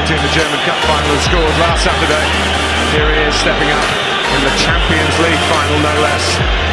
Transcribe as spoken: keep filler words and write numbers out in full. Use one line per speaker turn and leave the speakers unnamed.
penalty in the German Cup final and scored last Saturday. Here he is stepping up in the Champions League final, no less.